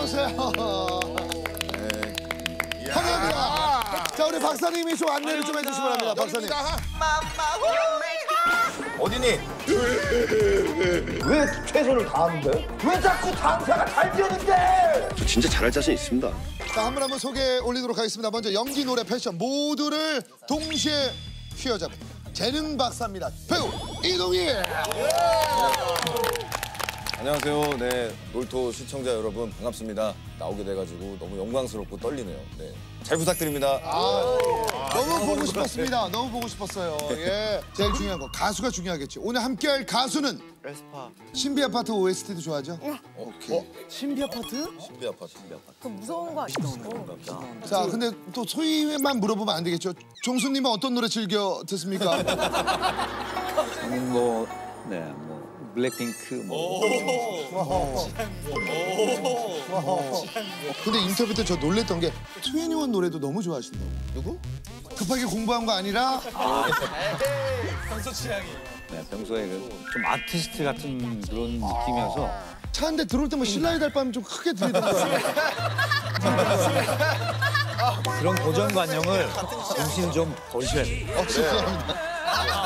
오세요. 환영합니다. 자, 우리 박사님이 좀 안내를 좀 해주시기 바랍니다. 박사님. 어디니? 왜 최선을 다하는데? 왜 자꾸 장사가 잘 되는데? 저 진짜 잘할 자신 있습니다. 자, 한 분 한 분 소개해 올리도록 하겠습니다. 먼저 연기, 노래, 패션 모두를 동시에 휘어잡은 재능 박사입니다. 배우 이동희. 안녕하세요. 네, 놀토 시청자 여러분 반갑습니다. 나오게 돼가지고 너무 영광스럽고 떨리네요. 네, 잘 부탁드립니다. 너무 보고 싶었습니다. 너무 보고 싶었어요. 예. 제일 중요한 거 가수가 중요하겠지. 오늘 함께할 가수는 에스파. 신비 아파트 OST도 좋아하죠? 오케이. 신비 아파트? 신비 아파트, 신비 아파트. 그 무서운 거 아니죠? 자, 근데 또 소희만 물어보면 안 되겠죠. 종수님은 어떤 노래 즐겨 듣습니까? 저는 뭐 블랙핑크 근데 인터뷰 때 저 놀랬던 게 2NE1 노래도 너무 좋아하신다고. 누구? 급하게 공부한 거 아니라 네, 평소에 좀 아티스트 같은 그런 느낌이어서 차 한 대 들어올 때만 신라의 달밤 좀 크게 들리던가요. 그런 고정관념을 정신 좀 버리셔야 돼요. 죄송합니다.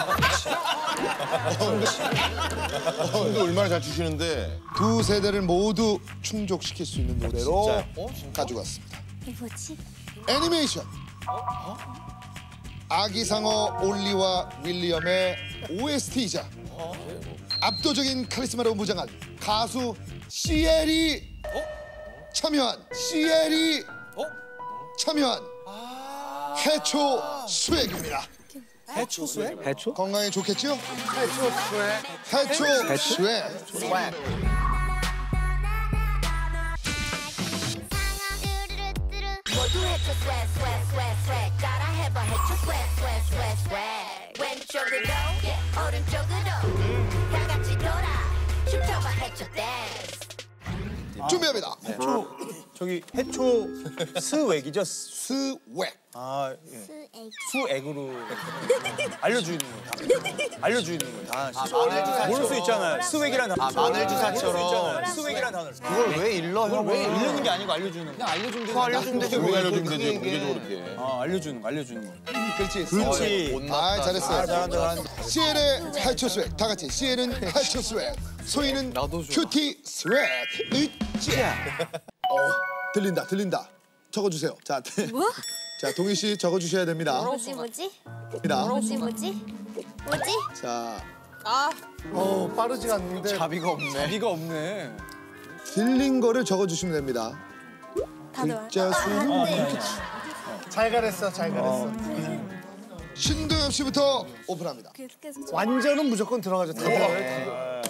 춤도 얼마나 잘 추시는데. 두 세대를 모두 충족시킬 수 있는 노래로 가지고 왔습니다. 이게 뭐지? 애니메이션. 아기상어 올리와 윌리엄의 OST이자 압도적인 카리스마로 무장한 가수 시엘이 참여한 해초 수액입니다. 해초 수액? 해초? 건강에 좋겠죠? 해초 수액. 모두 해초 스웩 스웩 스웩 스웩 따라 해봐 해초 스웩 스웩 스웩 스웩 왼쪽으로 오른쪽으로 다 같이 돌아 춤춰봐 해초 댄스 준비합니다. 저기 해초 스웩이죠? 스웩. 아, 예. 수액으로 알려주는 거예요. 알려주는 거예요. 모를 수 있잖아요. 스웩이란 단어. 마늘 주사처럼. 스웩이란 단어. 그걸 왜 일러? 그걸 왜 일르는 게 아니고 알려주는 거. 그냥 알려주는 거. 알려주면 되지. 왜 알려주면 되지? 공개적으로 이렇게. 알려주는 거. 그렇지. 그렇지. 아, 잘했어요. 잘한다. 시엘의 해초 스웩. 다 같이 시엘은 해초 스웩. 소희는 큐티 스웩. 으쌰. 들린다. 적어주세요. 자, 뭐? 자, 동희 씨 적어주셔야 됩니다. 뭐지? 입니다. 뭐지? 자, 빠르지가 않는데. 자비가 없네. 들린 거를 적어주시면 됩니다. 글자 수는 이렇게. 잘 가랬어. 신동엽 씨부터 오픈합니다. 완전은 무조건 들어가죠. 다 들어가요.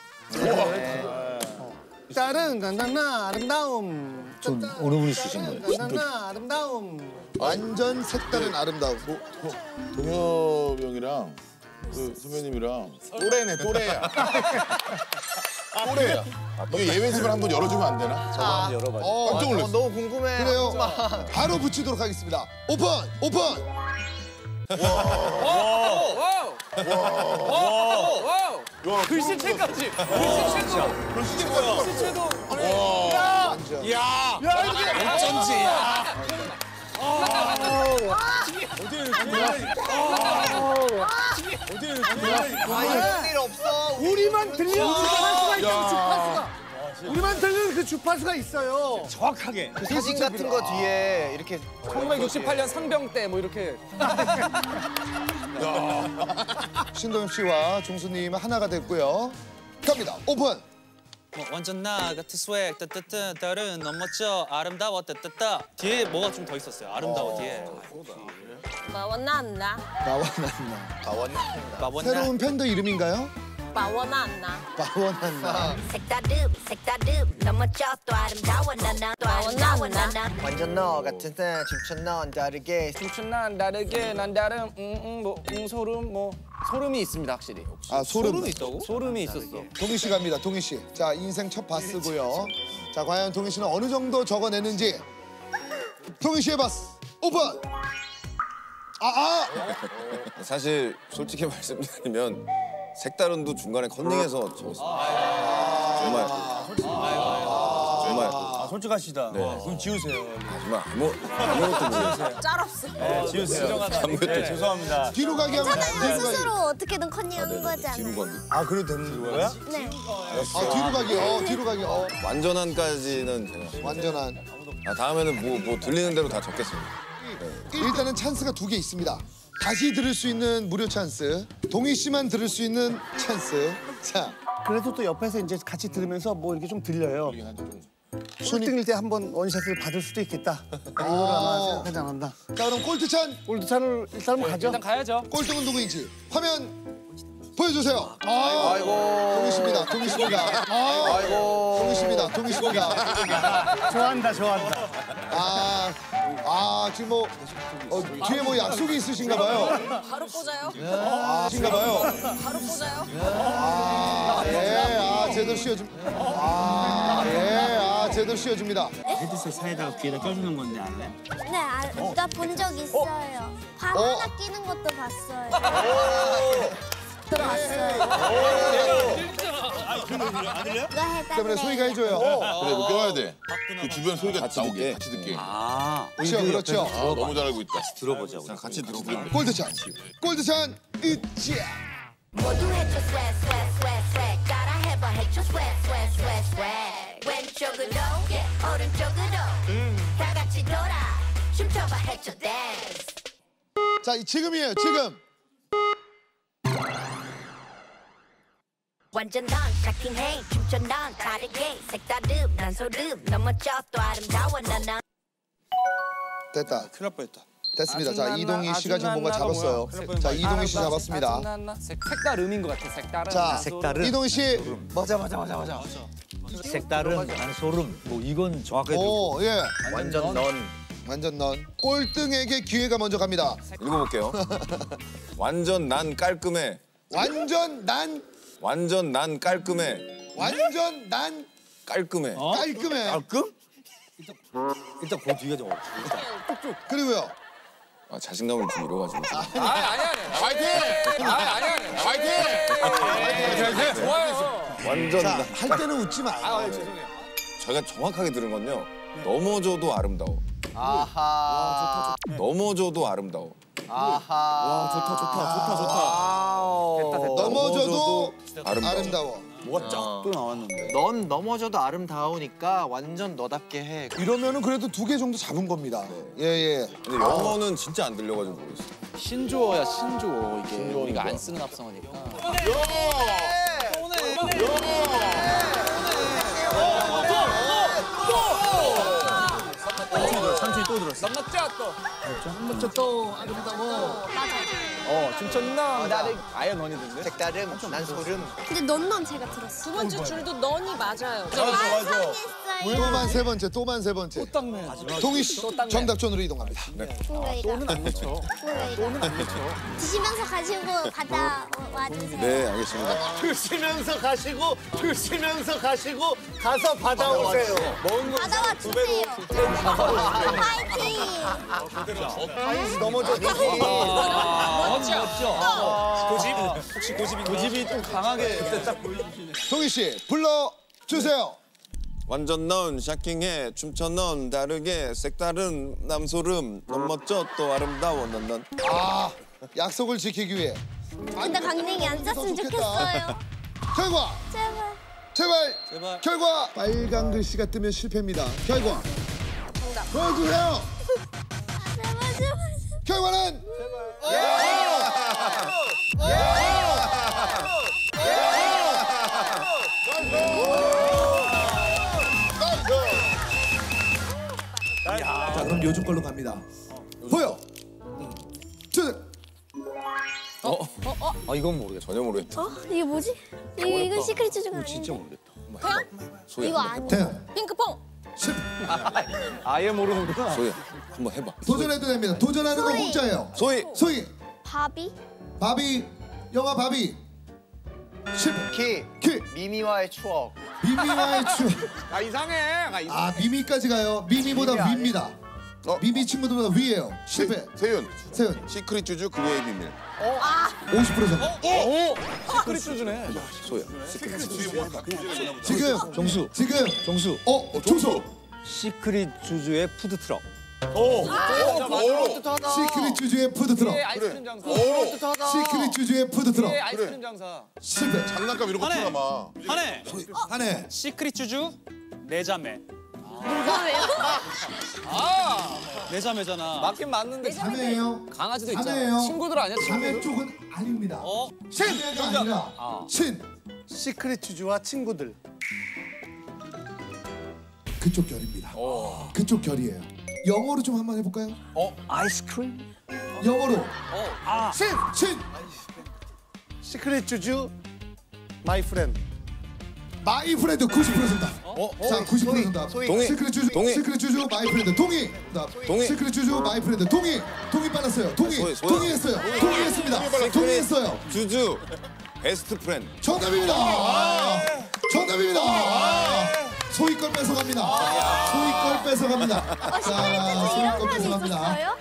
딸은 간단나 아름다움. 좀 어느 분이 쓰신 거예요? 간단나 아름다움. 완전 색다른 아름다움. 동엽 형이랑 그 선배님이랑 또래야. 또래야. 이게 예매 집을 한번 열어주면 안 되나? 저거 한번 열어봐요. 깜짝 놀랐어. 너무 궁금해. 그래요. 바로 붙이도록 하겠습니다. 오픈! 글씨체까지. 글씨체도. 야, 이게 어쩐지. 이런 일 없어. 우리만 들리는 주파수가 있다고 주파수가. 우리만 들리는 그 주파수가 있어요. 정확하게. 그 사진 같은 거 뒤에 이렇게 1968년 상병 때 뭐 이렇게. 신동엽 씨와 종수님은 하나가 됐고요. 갑니다. 오픈! 완전 나 같은 스웩 따따따 다른 너무 멋져 아름다워 따따따 뒤에 뭐가 좀 더 있었어요. 아름다워 뒤에. 마원나나. 마원나. 새로운 팬더 이름인가요? 마원나나. 마원한나. 색다릅 너무 쪄도 아름다워 나나 완전 너 같은 사 춤춘 넌 다르게. 춤춘 난 다르게 난 다른 소름이 있습니다 확실히. 아, 소름. 있다고? 소름이 있었어. 동희 씨 갑니다. 동희 씨. 자, 인생 첫 바스고요. 자, 과연 동희 씨는 어느 정도 적어내는지. 동희 씨의 바스 오픈! 사실 솔직히 말씀드리면 색다른도 중간에 컨닝해서 적었어요. 정말. 아, 솔직하시다. 네. 그럼 지우세요. 정말 아무것도 모르겠어요. 짤없어. 네, 지우세요. 아무것도 네, 죄송합니다. 뒤로 가게 하면 괜찮아요. 스스로 어떻게든 컨닝한 거잖아. 뒤로 가기. 아, 그래도 되는 거야? 네. 뒤로 가기. 뒤로 가기. 완전한까지는 제가. 완전한. 다음에는 뭐 들리는 대로 다 적겠습니다. 일단은 찬스가 2개 있습니다. 다시 들을 수 있는 무료 찬스, 동희 씨만 들을 수 있는 찬스. 자, 그래도 또 옆에서 이제 같이 들으면서 뭐 이렇게 좀 들려요. 꼴등일 때 한번 원샷을 받을 수도 있겠다. 이걸 아마 생각하지 않았나. 자 그럼 꼴드찬. 골드찬을 일단 한번 가죠. 일단 가야죠. 꼴등은 누구인지 화면 보여주세요. 아이고. 동희 씨입니다. 동희 씨입니다. 아이고. 동희 씨입니다. 동희 씨입니다. 좋아한다, 좋아한다. 지금 뭐 뒤에 뭐 약속이 있으신가 봐요. 바로 꽂아요. 있으신가 봐요. 바로 꽂아요. 제대로 씌워줍. 제대로 씌워줍니다. 헤드셋 사이에다가 귀에다 껴주는 건데 알래? 네, 나 본 적 있어요. 발 하나 끼는 것도 봤어요. 들어왔어요. 그거 해달래. 때문에 소희가 해줘요. 그래, 뭐 껴야 돼. 그 주변 소리가 같이 나오게, 듣게. 같이 듣게. 그렇죠. 너무 잘 알고 있다. 들어보자고. 자, 같이 들어보자. 골드찬. 골드찬 이치야. 모두 해줘 swag swag swag swag 따라 해봐 해줘 swag swag swag swag 왼쪽으로 오른쪽으로 다 같이 돌아 춤춰봐 해줘 dance 자, 지금이에요. 지금. 완전 넌 샤킹해 춤춰 넌 다르게 색다름 난 소름 넘어져 또 아름다워 넌 됐다. 큰일 날 뻔했다. 됐습니다. 자, 이동희 씨가 지금 뭔가 잡았어요. 자, 이동희 씨 잡았습니다. 색다름인 것 같아. 색다름. 자, 색다름. 이동희 씨. 맞아. 색다른 안소름. 뭐 이건 정확하게 오, 예. 완전 넌. 완전 넌. 꼴등에게 기회가 먼저 갑니다. 읽어볼게요. 완전 난 깔끔해. 완전 난 깔끔해. 완전 난 깔끔해. 깔끔해. 깔끔? 일단 그 뒤가 좀 어렵지. 그리고요. 자신감을 좀 잃어가지고. 아니야. 화이팅! 화이팅! 좋아요. 완전 자, 난. 할 때는 웃지 마. 죄송해요. 저희가 정확하게 들은 건요. 넘어져도 아름다워. 아하. 넘어져도 아름다워. 아하. 됐다. 넘어져도 아름다워. 아름다워. 뭐가 쫙 또 나왔는데. 넌 넘어져도 아름다우니까 완전 너답게 해. 이러면은 그래도 2개 정도 잡은 겁니다. 예. 근데 영어는 진짜 안 들려가지고 모르겠어. 신조어야 신조어 이게 우리가 안 쓰는 합성어니까. 삼촌이 또 들었어. 넘났죠 또. 한번째 또 아름다워. 춤췄나 나를 아예 너니 듣네. 색다름 난 소름. 근데 넌 제가 들었어. 두 번째 줄도 넌이 맞아요. 맞아. 완성했어요. 또만 세 번째. 또 닦네. 동희 씨 정답존으로 이동합니다. 또는 안 놓쳐. 또는 안 놓쳐. 드시면서 가시고 받아 와주세요. 네, 알겠습니다. 드시면서 가시고 가서 받아오세요. 받아와 주세요. 파이팅. 넘어져도 고집이 좀 강하게 그때 딱 보여주시네. 동희 씨 불러주세요. 완전 넌 샤킹해 춤춰 넌 다르게 색다른 남소름 넌 멋져 또 아름다워 넌. 약속을 지키기 위해 근데 강냉이 안 짰으면 좋겠어요. 결과 제발. 제발 결과 빨간 글씨가 뜨면 실패입니다. 결과 정답. 보여주세요. 제발. 결과는 자, 그럼 요즘 걸로 갑니다. 보여 주세요. 이건 모르겠어. 전혀 모르겠어. 이게 뭐지? 이건 시크릿 중 아닌데. 진짜 모르겠다. 태양? 이거 아니야. 태양 핑크퐁. 아예 모르는구나. 소희야 한번 해봐. 도전해도 됩니다. 도전하는 건 소희. 공짜예요. 소희 바비? 바비 영화 바비 10 키. 미미와의 추억. 미미와의 추억. 이상해. 미미까지 가요. 미미보다 미미 아니에요. 위입니다. 미미 친구들보다 위에요. 실패. 세윤. 세윤 시크릿 주주 그의 비밀. 50% 정도. 시크릿 주주네. 소희야. 지금 정수. 지금 정수. 종수. 시크릿 주주의 푸드트럭. 시크릿 주주의 푸드트럭. 아이스크림 장사. 시크릿 주주의 푸드트럭. 아이스크림 장사. 실패. 장난감 이런 거 하네. 풀어놔. 한해. 시크릿 주주 네 자매. 네 자매잖아. 맞긴 맞는데 자매예요. 강아지도 자매예요. 있잖아. 친구들 아니야? 자매 친구들? 쪽은 아닙니다. 신! 자매가 아니라 신. 시크릿 주주와 친구들. 그쪽 결입니다. 그쪽 결이에요. 영어로 좀 한번 해볼까요? 아이스크림? 영어로. 신! 신. 시크릿 주주 마이 프렌드. 마이 프렌드 90% 정답. 자, 90% 정답. 동의. 시크릿 주주, 동의. 시크릿 주주, 마이 프렌드 동의. 정답. 동의. 시크릿 주주, 마이 프렌드 동의. 동의 빨랐어요. 동의. 소희. 동의했어요. 동의했습니다. 동의했어요. 주주 베스트 프렌드. 정답입니다. 정답입니다. 소희 걸 뺏어갑니다. 소희 걸 뺏어갑니다. 자, 소희 걸 뺏어갑니다.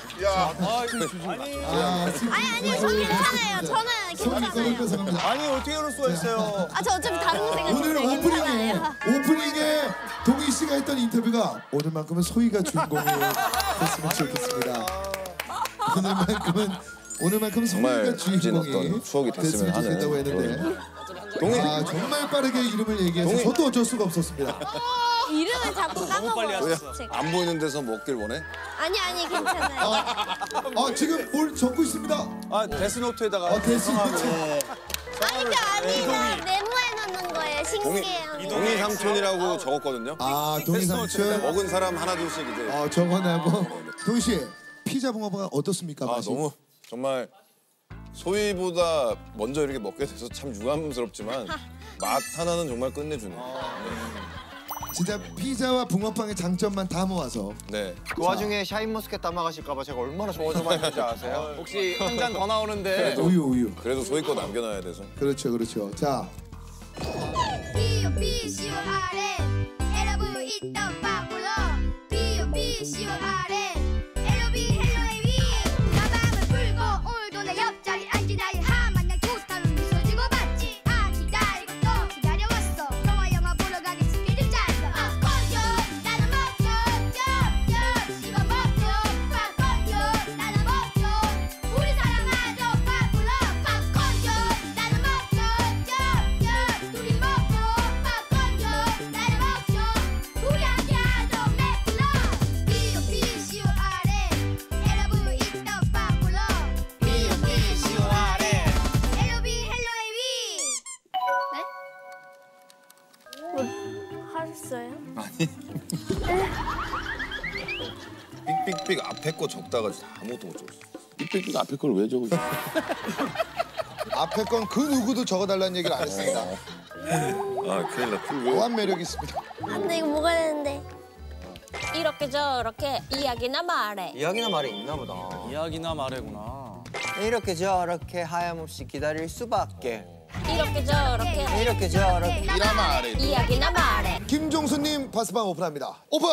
아니 저 괜찮아요. 저는 소희 걸 괜찮아요. 뺏어갑니다. 아니 어떻게 그럴 수가 있어요? 아 저 어차피 다른 거 생각 오늘 오프닝에 동희 씨가 했던 인터뷰가 오늘만큼은 소희가 주인공이 됐으면 좋겠습니다. 오늘만큼은 정말 소희가 값진 주인공이 어떤 추억이 됐으면 하는 좋겠다고 했는데 동의. 아 정말 빠르게 이름을 얘기해서 저도 어쩔 수가 없었습니다. 이름을 자꾸 까먹어요. 제가. 안 보이는 데서 먹길 원해? 아니 괜찮아요. 지금 뭘 적고 있습니다. 아 데스노트에다가 데스노트. 아니 나 메모해 놓는 거예요. 신기해요. 동희 삼촌이라고 적었거든요. 동희 삼촌. 먹은 사람 하나 둘씩 이제. 정원하고 동희 씨 피자 붕어가 어떻습니까? 맛이? 너무 정말 소희보다 먼저 이렇게 먹게 돼서 참 유감스럽지만 맛 하나는 정말 끝내주네요. 진짜 피자와 붕어빵의 장점만 다 모아서. 네. 그 와중에 샤인머스켓 담아가실까 봐 제가 얼마나 좋아했는지 아세요? 혹시 한 잔 더 나오는데 우유. 그래도 소희 거 남겨놔야 돼서. 그렇죠. 자. B-O-B-C-O-R-N L-O-V 있던 바꾸러 B-O-B-C-O-R-N L-O-V 헬로웨이 가방을 풀고 오늘도 내 옆자리 앉은 아이 하만냥 토스타로 미소 주고 받지 아 기다리고 또 기다려왔어 너와 영화 보러 가기 스케줄 짰어 팝콘요 나는 먹죠 쩝쩝 씹어먹죠 팝콘요 나는 먹죠 우리 사랑하죠 바꾸러 팝콘요 나는 먹죠 쩝쩝 둘이 먹죠 팝콘요 나는 먹죠 우리 함께하죠 맥블러 B-O-B-C-O-R-N L-O-V 있던 바꾸러 B-O-B-C-O-R-N L-O-V 헬로웨이 하셨어요? 삑삑삑 앞에 거 적다가 아무것도 못 적었어. 삑삑삑 앞에 걸 왜 적으셔? 앞에 건 그 누구도 적어달라는 얘기를 안 했습니다. 큰일 났다. 묘한 매력이 있습니다. 근데 이거 뭐가 되는데? 이렇게 저렇게 이야기나 말해. 이야기나 말이 있나 보다. 이야기나 말해구나. 이렇게 저렇게 하염없이 기다릴 수밖에. 이렇게 저렇게 이렇게 저렇게. 이라마 아래. 이야기나 말해. 김종수님 바스방 오픈합니다. 오픈.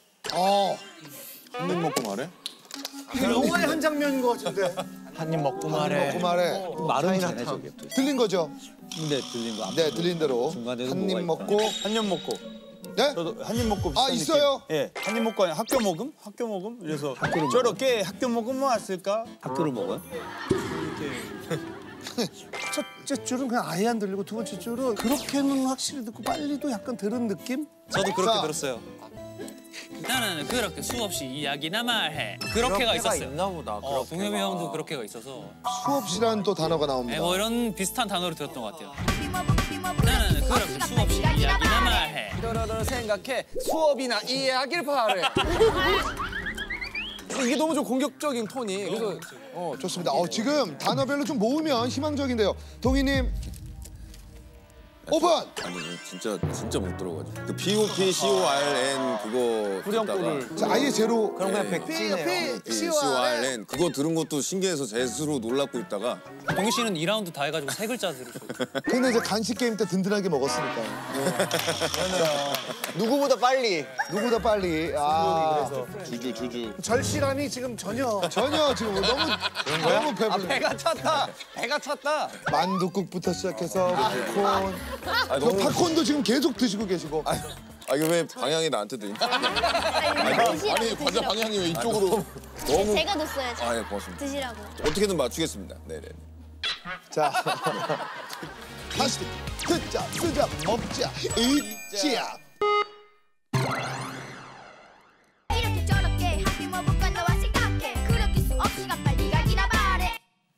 한입 먹고 말해? 영화의 한 장면인 것 같은데. 한 입 먹고 말해. 먹고 말해. 말은 잘해 저게. 들린 거죠? 근데 들린 거. 네, 들린 대로 중간에도 한 입 뭐가 먹고. 한 입 먹고. 네? 저도 한 입 먹고 비슷한 있어요? 느낌. 예, 한 입 먹고 아니라 학교 모금? 학교 모금? 그래서 저렇게 학교 모금 왔을까? 학교를 먹어요? 첫째 줄은 그냥 아예 안 들리고 두 번째 줄은 그렇게는 확실히 듣고 빨리도 약간 들은 느낌? 저도 그렇게 자. 들었어요. 나는 그렇게 수없이 이야기나 말해. 그렇게가 있었어요. 있나 보다. 동엽이 형도 그렇게가 있어서. 수없이라는 또 단어가 네, 나옵니다. 뭐 이런 비슷한 단어를 들었던 것 같아요. 나는 그렇게 수없이 이야기나 말해. 이러려를 생각해 수업이나 이야기를 바래. 이게 너무 좀 공격적인 톤이. 그래서 좋습니다. 지금 단어별로 좀 모으면 희망적인데요. 동희님 오픈. 아니 진짜 못 들어가지고. 그 B-O-P-C-O-R-N 그거 듣다가 자, 아예 제로. 그럼 그냥 백지네요. C-O-R-N 그거 들은 것도 신기해서 제 스스로 놀랍고 있다가 동희 씨는 2라운드 다 해가지고 3글자 들으셨어요. 근데 이제 간식 게임 때 든든하게 먹었으니까. 누구보다 빨리. 누구보다 빨리. 주주. 절실함이 지금 전혀. 전혀 지금 너무 배불러. 배가 찼다. 배가 찼다. 만둣국부터 시작해서 팝콘. 그 팝콘도 지금 계속 드시고 계시고. 아 이거 왜 방향이 나한테 들리냐? 아니 과자 방향이 왜 이쪽으로? 너무. 제가 뒀어야죠. 아 예 고맙습니다. 드시라고. 어떻게든 맞추겠습니다. 네네. 자, 다시 듣자, 쓰자, 먹자, 읽자. 이렇게 저렇게 하기 뭐 볼까 너와 생각해 그렇게 수없이가 빨리 가기나 바래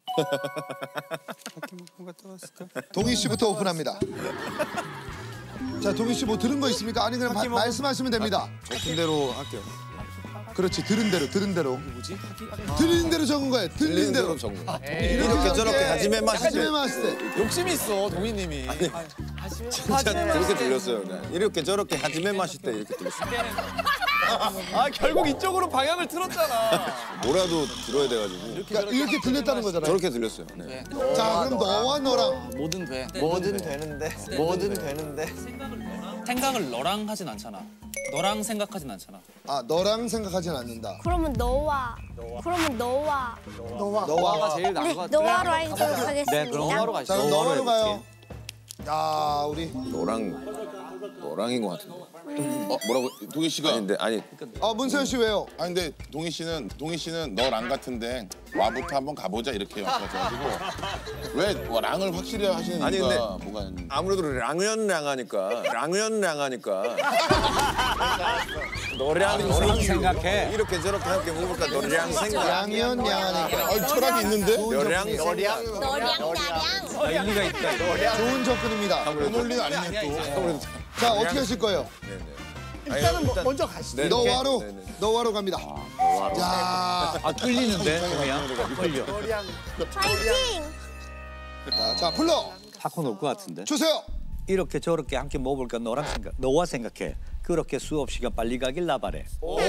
동희 씨부터 오픈합니다. 자, 동희 씨 뭐 들은 거 있습니까? 아니 그냥 말씀하시면 됩니다. 같은 대로 할게요. 그렇지, 들은 대로, 들은 대로. 뭐지? 들린 대로 적은 거예요. 들린 대로. 적은 거. 이렇게 저렇게 하지매 마실 때. 하지매 마실 때. 욕심이 있어 동희님이. 진짜 그렇게 들렸어요. 네. 이렇게 저렇게 하지매 마실 때 이렇게 들렸어요. 아 결국 이쪽으로 방향을 틀었잖아. 뭐라도 들어야 돼가지고. 그러니까 이렇게 들렸다는 거잖아요. 저렇게 들렸어요. 네. 자, 그럼 너와 너랑. 뭐든 돼. 뭐든 되는데. 뭐든 되는데. 생각을 너랑 하진 않잖아. 너랑 생각하진 않잖아. 아, 너랑 생각하진 않는다. 그러면 너와. 그러면 너와. 너와. 제일 나은 것 네, 같아. 너와로 하도록 하겠습니다. 네, 그럼 너와로 자, 가시죠. 그럼 너와로 가요. 야, 우리. 너랑인 것 같은데. 뭐라고? 동희 씨가 아닌데 아니. 문세현 씨 왜요? 아니 근데 동희 씨는 너랑 같은데 와부터 한번 가보자 이렇게 와가지고 왜 랑을 확실히 하시는 아니, 이유가 근데 뭐가 있는지. 아무래도 랑하니까 너랑 생각해. 이렇게 저렇게 함께 먹을까 너랑 생각. 양현 양하니까. 철학이 있는데? 너랑 일리가 있다. 좋은 접근입니다. 논리는 아니네 또. 자, 어떻게 하실 거예요? 일단은 먼저 가시죠. 네. 너와로, 네네. 너와로 갑니다. 야, 아 끌리는데 동이야. 끌려. 파이팅! 자, 불러 타코 놓을 것 같은데. 주세요. 이렇게 저렇게 함께 먹어볼까 너와 생각해. 그렇게 수없이가 빨리 가길 나바래.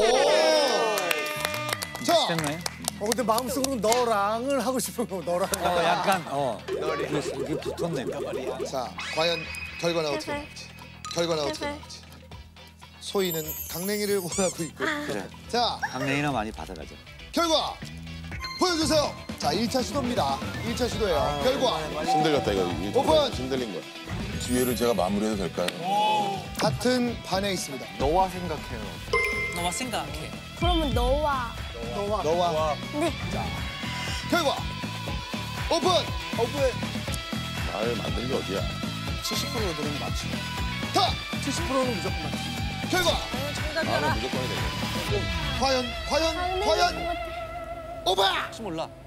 자, 됐나요? 근데 마음속으로 너랑을 하고 싶은 거 너랑. 약간 이게 붙었네. 자, 과연 결과는 어떻게 나올지. 결과는 어떻게 나올지. 소희는 강냉이를 원하고 있고. 자, 강냉이나 많이 받아가자. 결과 보여주세요. 자, 1차 시도입니다. 1차 시도예요. 결과 힘들렸다 이거. 오픈! 힘들린 거야. 기회를 제가 마무리해도 될까요? 같은 반에 있습니다. 너와 생각해요. 너와 생각해. 그러면 너와. 너와. 네. 결과 오픈! 말 만든 게 어디야? 70%들은 맞지. 다! 70%는 무조건 맞지. 결과 말은 무조건이 되죠. 과연 강냉이 오빠! 혹시 몰라.